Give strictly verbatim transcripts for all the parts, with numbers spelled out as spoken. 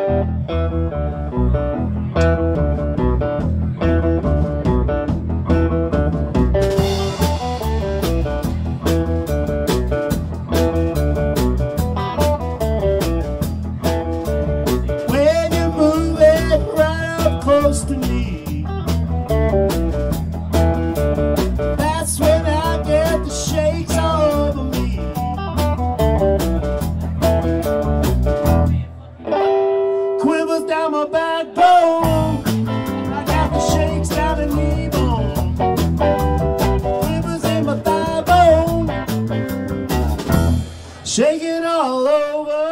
When you move it right up close to me, that's when I get the shakes all over me. Quivers down my backbone, I got the shakes down the knee bone. Quivers in my thigh bone, shaking all over.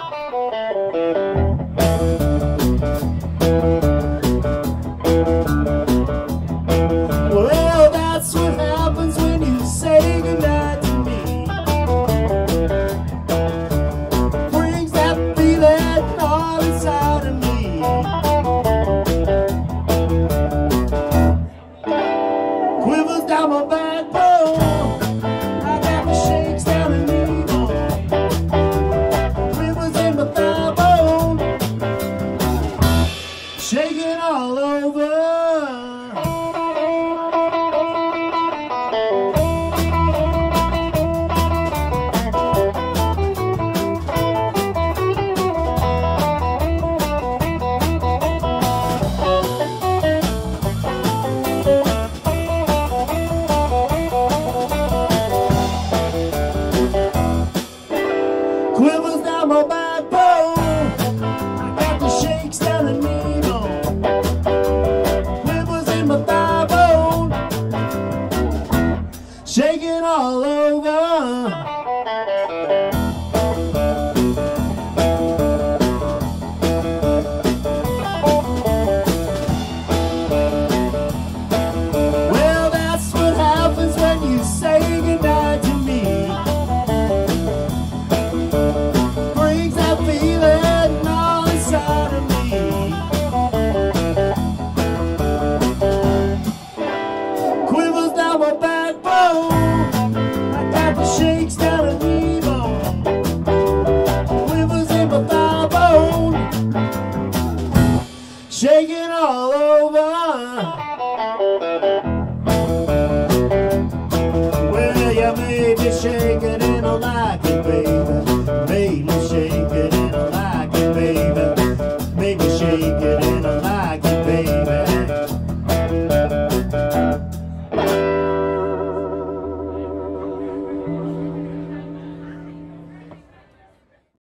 Well, that's what happens when you say goodnight to me. Brings that feeling all inside of me. Quivers down my backbone, I got the shakes down the knee bone. Quivers in my thigh bone, shaking all over. Quivers down my back.